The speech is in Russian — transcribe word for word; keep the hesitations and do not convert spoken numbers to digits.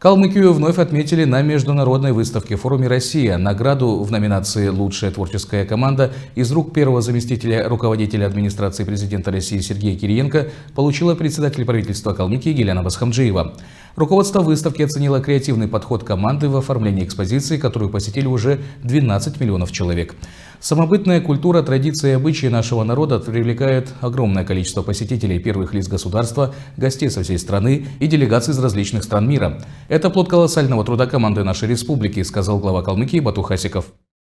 Калмыкию вновь отметили на международной выставке в форуме «Россия». Награду в номинации «Лучшая творческая команда» из рук первого заместителя руководителя администрации президента России Сергея Кириенко получила председатель правительства Калмыкии Гиляна Басхамджиева. Руководство выставки оценило креативный подход команды в оформлении экспозиции, которую посетили уже двенадцать миллионов человек. Самобытная культура, традиции и обычаи нашего народа привлекают огромное количество посетителей, первых лиц государства, гостей со всей страны и делегаций из различных стран мира. Это плод колоссального труда команды нашей республики, сказал глава Калмыкии Бату Хасиков.